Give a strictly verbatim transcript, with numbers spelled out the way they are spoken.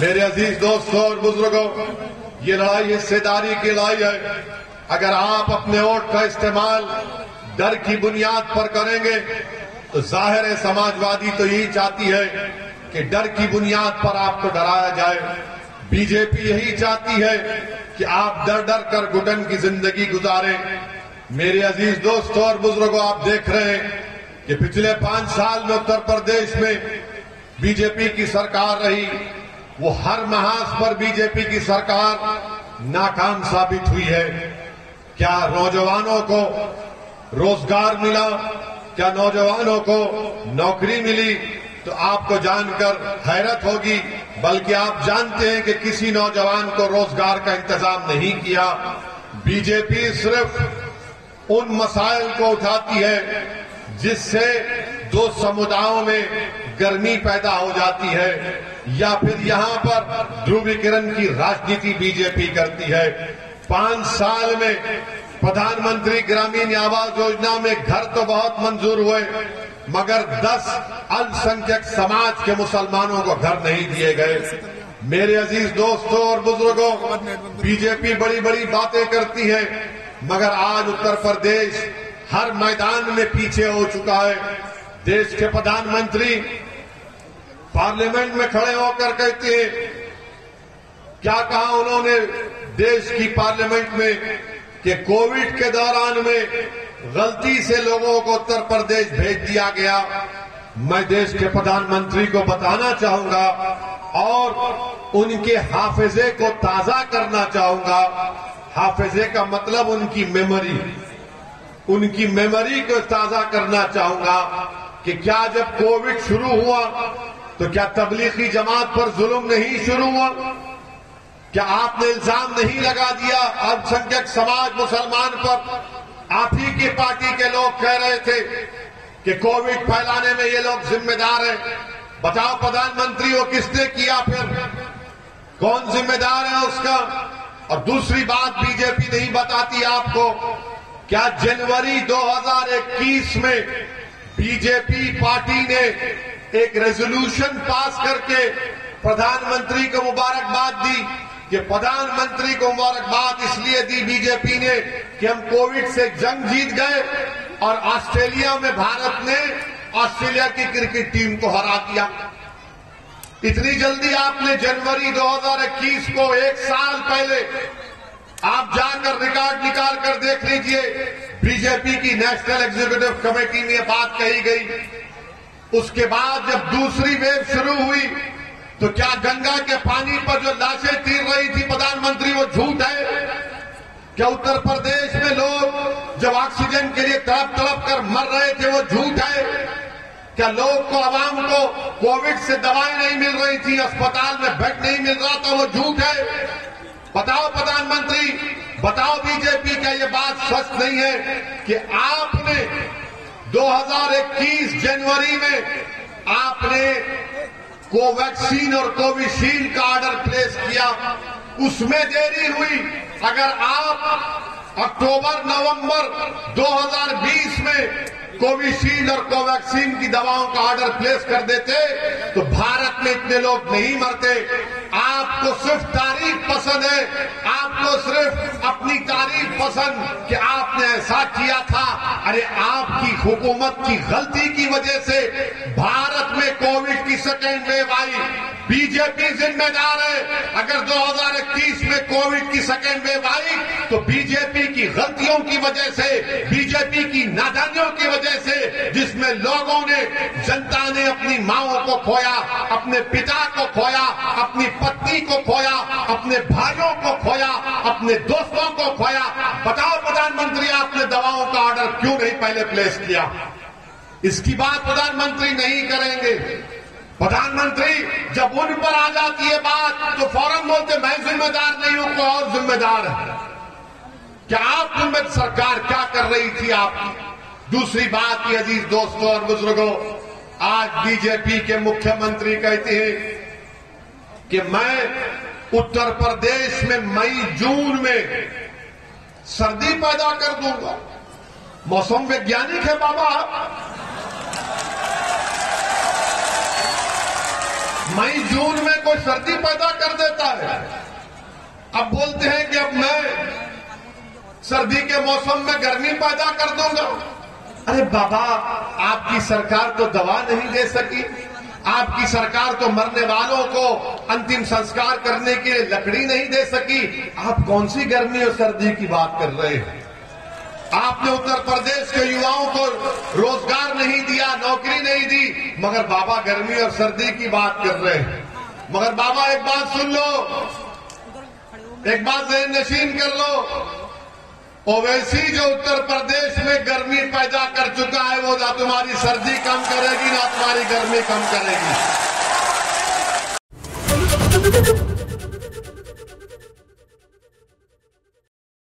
मेरे अजीज दोस्तों और बुजुर्गों, ये लड़ाई हिस्सेदारी की लड़ाई है। अगर आप अपने वोट का इस्तेमाल डर की बुनियाद पर करेंगे तो जाहिर है समाजवादी तो यही चाहती है कि डर की बुनियाद पर आपको डराया जाए। बीजेपी यही चाहती है कि आप डर डर कर घुटन की जिंदगी गुजारें। मेरे अजीज दोस्तों और बुजुर्गों, आप देख रहे हैं कि पिछले पांच साल में उत्तर प्रदेश में बीजेपी की सरकार रही, वो हर महाज पर बीजेपी की सरकार नाकाम साबित हुई है। क्या नौजवानों को रोजगार मिला? क्या नौजवानों को नौकरी मिली? तो आपको जानकर हैरत होगी, बल्कि आप जानते हैं कि किसी नौजवान को रोजगार का इंतजाम नहीं किया। बीजेपी सिर्फ उन मसाइल को उठाती है जिससे दो समुदायों में गर्मी पैदा हो जाती है, या फिर यहां पर ध्रुवीकरण की राजनीति बीजेपी करती है। पांच साल में प्रधानमंत्री ग्रामीण आवास योजना में घर तो बहुत मंजूर हुए, मगर दस अल्पसंख्यक समाज के मुसलमानों को घर नहीं दिए गए। मेरे अजीज दोस्तों और बुजुर्गों, बीजेपी बड़ी बड़ी बातें करती है, मगर आज उत्तर प्रदेश हर मैदान में पीछे हो चुका है। देश के प्रधानमंत्री पार्लियामेंट में खड़े होकर कहते हैं, क्या कहा उन्होंने देश की पार्लियामेंट में कि कोविड के दौरान में गलती से लोगों को उत्तर प्रदेश भेज दिया गया। मैं देश के प्रधानमंत्री को बताना चाहूंगा और उनके हाफिजे को ताजा करना चाहूंगा। हाफिजे का मतलब उनकी मेमोरी, उनकी मेमोरी को ताजा करना चाहूंगा कि क्या जब कोविड शुरू हुआ तो क्या तबलीगी जमात पर जुल्म नहीं शुरू हुआ? क्या आपने इल्जाम नहीं लगा दिया अल्पसंख्यक समाज मुसलमान पर? आप ही की पार्टी के लोग कह रहे थे कि कोविड फैलाने में ये लोग जिम्मेदार हैं। बताओ प्रधानमंत्री, वो किसने किया? फिर कौन जिम्मेदार है उसका? और दूसरी बात बीजेपी नहीं बताती आपको, क्या जनवरी दो हज़ार इक्कीस में बीजेपी पार्टी ने एक रेजोल्यूशन पास करके प्रधानमंत्री को मुबारकबाद दी कि प्रधानमंत्री को मुबारकबाद इसलिए दी बीजेपी ने कि हम कोविड से जंग जीत गए और ऑस्ट्रेलिया में भारत ने ऑस्ट्रेलिया की क्रिकेट टीम को हरा दिया। इतनी जल्दी आपने जनवरी दो हज़ार इक्कीस को, एक साल पहले आप जाकर रिकॉर्ड निकाल कर देख लीजिए, बीजेपी की नेशनल एग्जीक्यूटिव कमेटी में बात कही गई। उसके बाद जब दूसरी वेव शुरू हुई तो क्या गंगा के पानी पर जो लाशें तीर रही थी प्रधानमंत्री, वो झूठ है? क्या उत्तर प्रदेश में लोग जब ऑक्सीजन के लिए तड़प तड़प कर मर रहे थे, वो झूठ है? क्या लोग को, आवाम को कोविड से दवाएं नहीं मिल रही थी, अस्पताल में बेड नहीं मिल रहा था, वो झूठ है? बताओ प्रधानमंत्री, बताओ बीजेपी, क्या ये बात सच नहीं है कि आपने दो हज़ार इक्कीस जनवरी में आपने कोवैक्सीन और कोविशील्ड का ऑर्डर प्लेस किया, उसमें देरी हुई? अगर आप अक्टूबर नवंबर दो हज़ार बीस में कोविशील्ड और कोवैक्सीन की दवाओं का ऑर्डर प्लेस कर देते तो भारत में इतने लोग नहीं मरते। आपको सिर्फ तारीफ पसंद है, आपको सिर्फ अपनी तारीफ पसंद कि आपने ऐसा किया था। अरे आपकी हुकूमत की गलती की वजह से भारत में कोविड की सेकेंड वेव आई, बीजेपी जिम्मेदार है। अगर दो हज़ार इक्कीस में कोविड की सेकेंड वेव आई तो बीजेपी की गलतियों की वजह से, बीजेपी की नादानियों की वजह से, जिसमें लोगों ने, जनता ने अपनी माओं को खोया, अपने पिता को खोया, अपनी पत्नी को खोया, अपने भाइयों को खोया, अपने दोस्तों को खोया। बताओ प्रधानमंत्री, आपने दवाओं का ऑर्डर क्यों नहीं पहले प्लेस किया? इसकी बात प्रधानमंत्री नहीं करेंगे। प्रधानमंत्री जब उन पर आ जाती है बात तो फौरन बोलते मैं जिम्मेदार नहीं हूं, कोई और जिम्मेदार है। क्या आप जिम्मेदार, सरकार क्या कर रही थी आपकी? दूसरी बात ये अजीज दोस्तों और बुजुर्गों, आज बीजेपी के मुख्यमंत्री कहते हैं कि मैं उत्तर प्रदेश में मई जून में सर्दी पैदा कर दूंगा। मौसम वैज्ञानिक है बाबा, मई जून में कोई सर्दी पैदा कर देता है। अब बोलते हैं कि अब मैं सर्दी के मौसम में गर्मी पैदा कर दूंगा। अरे बाबा, आपकी सरकार तो दवा नहीं दे सकी, आपकी सरकार तो मरने वालों को अंतिम संस्कार करने के लिए लकड़ी नहीं दे सकी। आप कौन सी गर्मी और सर्दी की बात कर रहे हैं? आपने उत्तर प्रदेश के युवाओं को रोजगार नहीं दिया, नौकरी नहीं दी, मगर बाबा गर्मी और सर्दी की बात कर रहे हैं। मगर बाबा एक बात सुन लो, एक बात ज़हन नशीन कर लो, ओवैसी जो उत्तर प्रदेश में गर्मी पैदा कर चुका है, वो ना तुम्हारी सर्दी कम करेगी ना तुम्हारी गर्मी कम करेगी।